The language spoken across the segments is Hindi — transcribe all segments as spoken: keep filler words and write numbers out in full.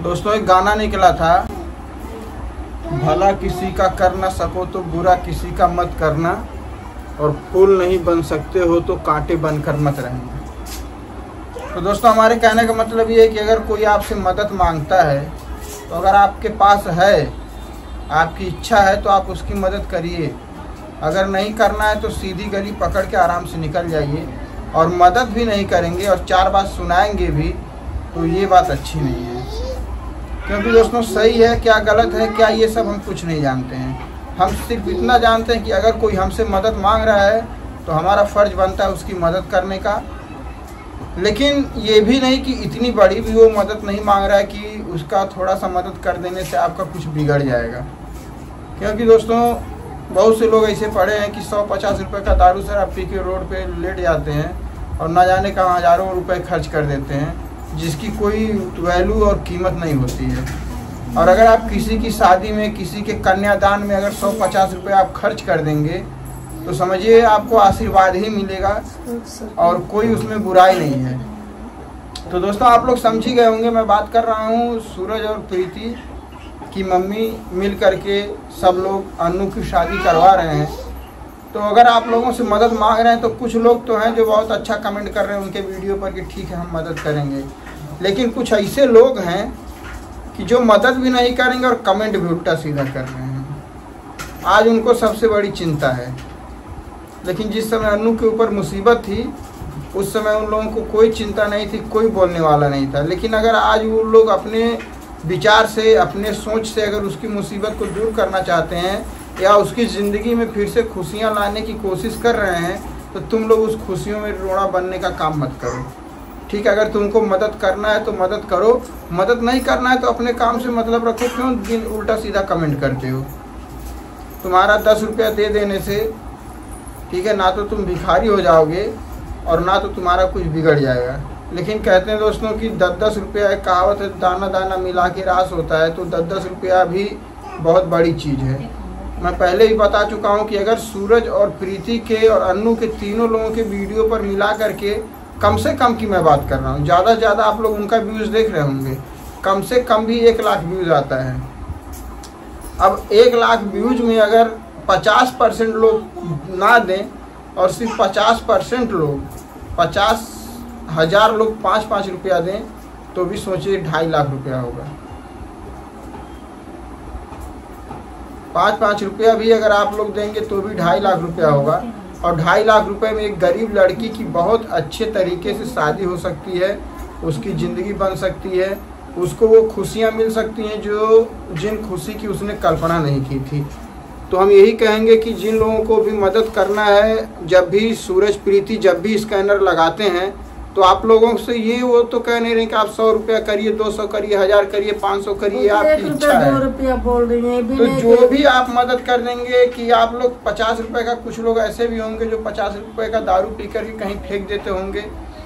दोस्तों एक गाना निकला था, भला किसी का कर ना सको तो बुरा किसी का मत करना, और फूल नहीं बन सकते हो तो कांटे बनकर मत रहना। तो दोस्तों हमारे कहने का मतलब ये है कि अगर कोई आपसे मदद मांगता है तो अगर आपके पास है, आपकी इच्छा है तो आप उसकी मदद करिए। अगर नहीं करना है तो सीधी गली पकड़ के आराम से निकल जाइए। और मदद भी नहीं करेंगे और चार बात सुनाएंगे भी तो ये बात अच्छी नहीं है। क्योंकि दोस्तों सही है क्या गलत है क्या ये सब हम कुछ नहीं जानते हैं। हम सिर्फ इतना जानते हैं कि अगर कोई हमसे मदद मांग रहा है तो हमारा फ़र्ज़ बनता है उसकी मदद करने का। लेकिन ये भी नहीं कि इतनी बड़ी भी वो मदद नहीं मांग रहा है कि उसका थोड़ा सा मदद कर देने से आपका कुछ बिगड़ जाएगा। क्योंकि दोस्तों बहुत से लोग ऐसे पड़े हैं कि सौ पचास रुपये का दारू शराब पी के रोड पे लेट जाते हैं और ना जाने कहाँ हज़ारों रुपए खर्च कर देते हैं, जिसकी कोई वैल्यू और कीमत नहीं होती है। और अगर आप किसी की शादी में, किसी के कन्यादान में अगर सौ पचास रुपये आप खर्च कर देंगे तो समझिए आपको आशीर्वाद ही मिलेगा और कोई उसमें बुराई नहीं है। तो दोस्तों आप लोग समझ ही गए होंगे, मैं बात कर रहा हूँ सूरज और प्रीति की मम्मी मिल करके सब लोग अन्नू की शादी करवा रहे हैं। तो अगर आप लोगों से मदद मांग रहे हैं तो कुछ लोग तो हैं जो बहुत अच्छा कमेंट कर रहे हैं उनके वीडियो पर कि ठीक है हम मदद करेंगे, लेकिन कुछ ऐसे लोग हैं कि जो मदद भी नहीं करेंगे और कमेंट भी उल्टा सीधा कर रहे हैं। आज उनको सबसे बड़ी चिंता है, लेकिन जिस समय अन्नू के ऊपर मुसीबत थी उस समय उन लोगों को कोई चिंता नहीं थी, कोई बोलने वाला नहीं था। लेकिन अगर आज वो लोग अपने विचार से, अपने सोच से अगर उसकी मुसीबत को दूर करना चाहते हैं या उसकी ज़िंदगी में फिर से खुशियां लाने की कोशिश कर रहे हैं तो तुम लोग उस खुशियों में रोड़ा बनने का काम मत करो। ठीक है, अगर तुमको मदद करना है तो मदद करो, मदद नहीं करना है तो अपने काम से मतलब रखो। क्यों उल्टा सीधा कमेंट करते हो? तुम्हारा दस रुपया दे देने से ठीक है ना तो तुम भिखारी हो जाओगे और ना तो तुम्हारा कुछ बिगड़ जाएगा। लेकिन कहते हैं दोस्तों कि दस दस रुपया एक कहावत है, दाना दाना मिला के रास होता है। तो दस दस रुपया भी बहुत बड़ी चीज़ है। मैं पहले ही बता चुका हूं कि अगर सूरज और प्रीति के और अन्नू के तीनों लोगों के वीडियो पर मिला करके कम से कम की मैं बात कर रहा हूं, ज़्यादा से ज़्यादा आप लोग उनका व्यूज़ देख रहे होंगे, कम से कम भी एक लाख व्यूज़ आता है। अब एक लाख व्यूज़ में अगर पचास परसेंट लोग ना दें और सिर्फ पचास परसेंट लोग, पचास हज़ार लोग पाँच पाँच रुपया दें तो भी सोचिए ढाई लाख रुपया होगा। पाँच पाँच रुपया भी अगर आप लोग देंगे तो भी ढाई लाख रुपया होगा। और ढाई लाख रुपए में एक गरीब लड़की की बहुत अच्छे तरीके से शादी हो सकती है, उसकी ज़िंदगी बन सकती है, उसको वो खुशियाँ मिल सकती हैं जो जिन खुशी की उसने कल्पना नहीं की थी। तो हम यही कहेंगे कि जिन लोगों को भी मदद करना है, जब भी सूरज प्रीति जब भी स्कैनर लगाते हैं तो आप लोगों से ये वो तो कह नहीं रहे कि आप सौ रुपया करिए, दो सौ करिए, हजार करिए, पाँच सौ करिए, आपकी इच्छा है। रुपया बोल रही है तो जो भी आप मदद कर देंगे कि आप लोग पचास रुपए का, कुछ लोग ऐसे भी होंगे जो पचास रुपए का दारू पी कर के कहीं फेंक देते होंगे,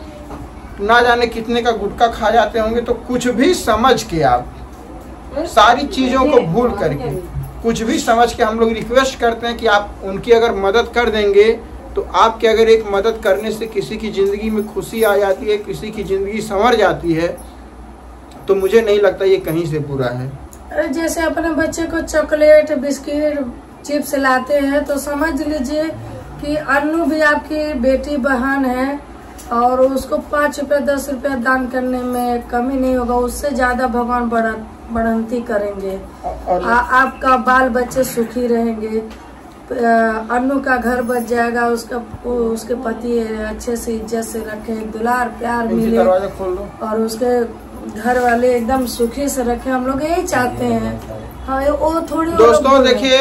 ना जाने कितने का गुटखा खा जाते होंगे। तो कुछ भी समझ के आप सारी चीज़ों को भूल करके कुछ भी समझ के हम लोग रिक्वेस्ट करते हैं कि आप उनकी अगर मदद कर देंगे तो आपके अगर एक मदद करने से किसी की ज़िंदगी में खुशी आ जाती है, किसी की ज़िंदगी संवर जाती है, तो मुझे नहीं लगता ये कहीं से बुरा है। अरे जैसे अपने बच्चे को चॉकलेट, बिस्किट, चिप्स लाते हैं तो समझ लीजिए कि अन्नू भी आपकी बेटी बहन है और उसको पाँच रुपया दस रुपया दान करने में कमी नहीं होगा। उससे ज़्यादा भगवान बढ़ा बढ़ंती करेंगे। आ, आपका बाल बच्चे सुखी रहेंगे, अन्नू का घर बच जाएगा, उसका उसके पति अच्छे से इज्जत से रखे, दुलार प्यार मिले और उसके घर वाले एकदम सुखी से रखे। हम लोग यही चाहते हैं। हाँ, वो थोड़ी दोस्तों देखिए,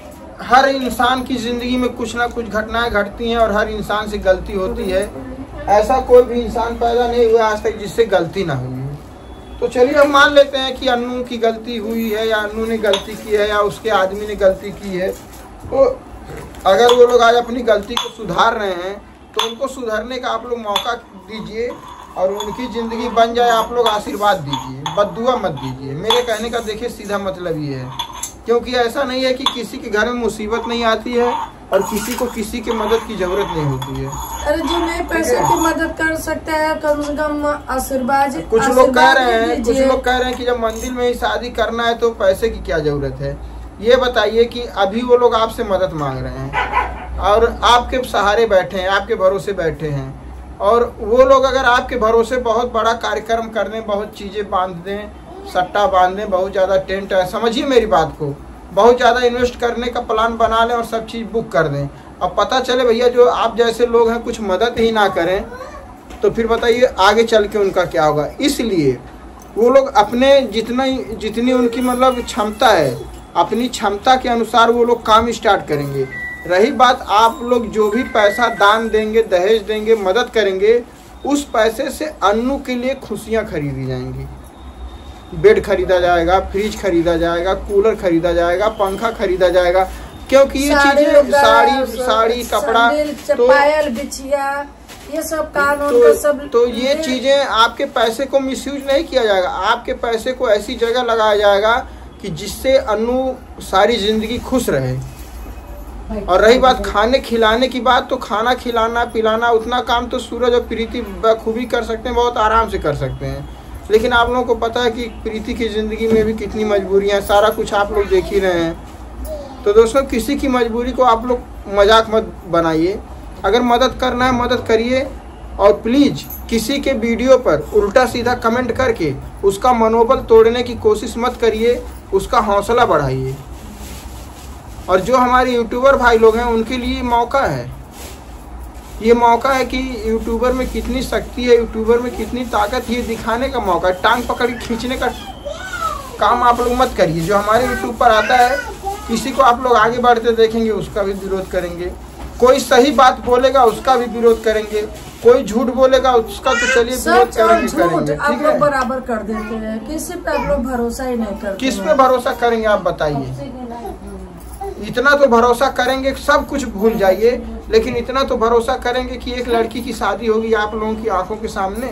हर इंसान की जिंदगी में कुछ ना कुछ घटनाएं घटती हैं और हर इंसान से गलती होती है। ऐसा कोई भी इंसान पैदा नहीं हुआ आज तक जिससे गलती ना हुई। तो चलिए हम मान लेते हैं कि अन्नू की गलती हुई है या अन्नू ने गलती की है या उसके आदमी ने गलती की है। तो अगर वो लोग आज अपनी गलती को सुधार रहे हैं तो उनको सुधरने का आप लोग मौका दीजिए और उनकी ज़िंदगी बन जाए। आप लोग आशीर्वाद दीजिए, बद्दुआ मत दीजिए। मेरे कहने का देखिए सीधा मतलब ये है, क्योंकि ऐसा नहीं है कि किसी के घर में मुसीबत नहीं आती है और किसी को किसी की मदद की जरूरत नहीं होती है। अरे जो नहीं पैसे की मदद कर सकते हैं कम से कम आशीर्वाद। कुछ लोग कह रहे हैं कुछ लोग कह रहे हैं कि जब मंदिर में ही शादी करना है तो पैसे की क्या जरूरत है। ये बताइए कि अभी वो लोग आपसे मदद मांग रहे हैं और आपके सहारे बैठे हैं, आपके भरोसे बैठे हैं, और वो लोग अगर आपके भरोसे बहुत बड़ा कार्यक्रम कर दें, बहुत चीज़ें बांध दें, सट्टा बांध दें, बहुत ज़्यादा टेंट है, समझिए मेरी बात को, बहुत ज़्यादा इन्वेस्ट करने का प्लान बना लें और सब चीज़ बुक कर दें, अब पता चले भैया जो आप जैसे लोग हैं कुछ मदद ही ना करें, तो फिर बताइए आगे चल के उनका क्या होगा। इसलिए वो लोग अपने जितना जितनी उनकी मतलब क्षमता है, अपनी क्षमता के अनुसार वो लोग काम स्टार्ट करेंगे। रही बात आप लोग जो भी पैसा दान देंगे, दहेज देंगे, मदद करेंगे, उस पैसे से अन्नू के लिए खुशियाँ खरीदी जाएंगी, बेड खरीदा जाएगा, फ्रिज खरीदा जाएगा, कूलर खरीदा जाएगा, पंखा खरीदा जाएगा, क्योंकि ये चीजें साड़ी साड़ी कपड़ा तो पायल बिछिया ये सब कानून तो, का सब तो ये चीजें आपके पैसे को मिसयूज नहीं किया जाएगा, आपके पैसे को ऐसी जगह लगाया जाएगा कि जिससे अन्नू सारी जिंदगी खुश रहे। और रही बात खाने खिलाने की बात, तो खाना खिलाना पिलाना उतना काम तो सूरज और प्रीति बखूबी कर सकते हैं, बहुत आराम से कर सकते हैं। लेकिन आप लोगों को पता है कि प्रीति की ज़िंदगी में भी कितनी मजबूरियां, सारा कुछ आप लोग देख ही रहे हैं। तो दोस्तों किसी की मजबूरी को आप लोग मजाक मत बनाइए, अगर मदद करना है मदद करिए, और प्लीज़ किसी के वीडियो पर उल्टा सीधा कमेंट करके उसका मनोबल तोड़ने की कोशिश मत करिए, उसका हौसला बढ़ाइए। और जो हमारे यूट्यूबर भाई लोग हैं उनके लिए मौका है, ये मौका है कि यूट्यूबर में कितनी शक्ति है, यूट्यूबर में कितनी ताकत है, ये दिखाने का मौका है। टांग पकड़ के खींचने का काम आप लोग मत करिए। जो हमारे यूट्यूब पर आता है किसी को आप लोग आगे बढ़ते देखेंगे उसका भी विरोध करेंगे, कोई सही बात बोलेगा उसका भी विरोध करेंगे, कोई झूठ बोलेगा उसका तो चलिए विरोध करेंगे करेंगे आप लोग बराबर कर देते हैं, किसी पे आप लोग भरोसा ही नहीं करते। किस पे भरोसा करेंगे आप बताइए। इतना तो भरोसा करेंगे सब कुछ भूल जाइए, लेकिन इतना तो भरोसा करेंगे कि एक लड़की की शादी होगी आप लोगों की आंखों के सामने।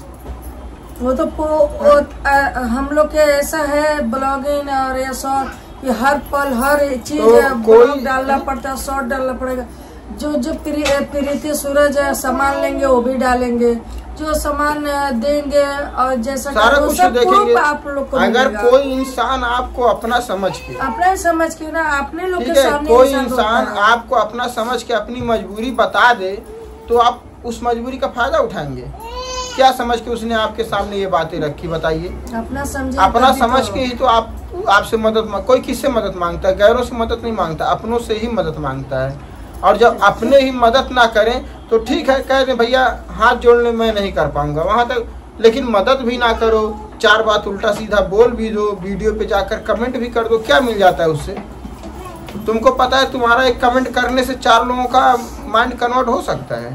वो तो वो, वो, आ, हम लोग के ऐसा है ब्लॉगिंग और ये सब, ये हर पल हर चीज तो कोई डालना पड़ता है, शॉर्ट डालना पड़ेगा। जो जो प्रीति सूरज सामान लेंगे वो भी डालेंगे, जो सामान देंगे और जैसा सारा कुछ देखेंगे। आप लोग को अगर कोई इंसान आपको अपना समझ के अपना समझ के ना अपने लोग के सामने, कोई इंसान आपको अपना समझ के अपनी मजबूरी बता दे तो आप उस मजबूरी का फायदा उठाएंगे। क्या समझ के उसने आपके सामने ये बातें रखी बताइए। अपना समझ अपना समझ के ही तो आप आपसे मदद, कोई किससे मदद मांगता है, गैरों से मदद नहीं मांगता, अपनों से ही मदद मांगता है। और जब अपने ही मदद ना करें तो ठीक है, कह दें भैया हाथ जोड़ने में नहीं कर पाऊंगा वहां तक, लेकिन मदद भी ना करो, चार बात उल्टा सीधा बोल भी दो, वीडियो पे जाकर कमेंट भी कर दो, क्या मिल जाता है उससे। तुमको पता है तुम्हारा एक कमेंट करने से चार लोगों का माइंड कन्वर्ट हो सकता है,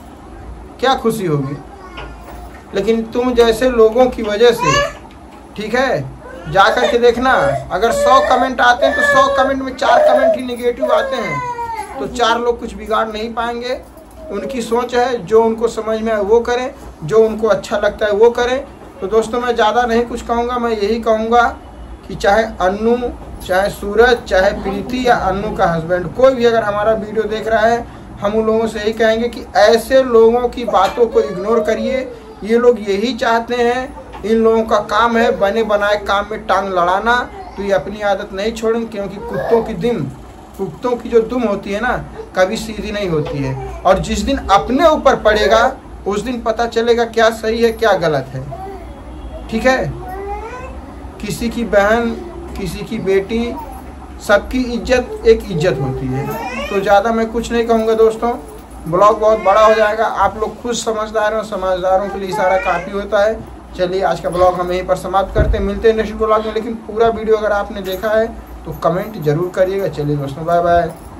क्या खुशी होगी। लेकिन तुम जैसे लोगों की वजह से, ठीक है, जाकर के देखना, अगर सौ कमेंट आते हैं तो सौ कमेंट में चार कमेंट ही नेगेटिव आते हैं, तो चार लोग कुछ बिगाड़ नहीं पाएंगे। उनकी सोच है, जो उनको समझ में आए वो करें, जो उनको अच्छा लगता है वो करें। तो दोस्तों मैं ज़्यादा नहीं कुछ कहूँगा, मैं यही कहूँगा कि चाहे अन्नू, चाहे सूरज, चाहे प्रीति या अन्नू का हस्बैंड, कोई भी अगर हमारा वीडियो देख रहा है, हम उन लोगों से यही कहेंगे कि ऐसे लोगों की बातों को इग्नोर करिए। ये लोग यही चाहते हैं, इन लोगों का काम है बने बनाए काम में टांग लड़ाना, तो ये अपनी आदत नहीं छोड़ेंगे, क्योंकि कुत्तों की दिम कुत्तों की जो दुम होती है ना कभी सीधी नहीं होती है, और जिस दिन अपने ऊपर पड़ेगा उस दिन पता चलेगा क्या सही है क्या गलत है। ठीक है, किसी की बहन, किसी की बेटी, सबकी इज्जत एक इज्जत होती है। तो ज़्यादा मैं कुछ नहीं कहूँगा दोस्तों, ब्लॉग बहुत बड़ा हो जाएगा, आप लोग खुद समझदार हो, समझदारों के लिए इशारा काफ़ी होता है। चलिए आज का ब्लॉग हम यहीं पर समाप्त करते हैं, मिलते हैं नेक्स्ट ब्लॉग में। लेकिन पूरा वीडियो अगर आपने देखा है तो कमेंट जरूर करिएगा। चलिए दोस्तों, बाय बाय।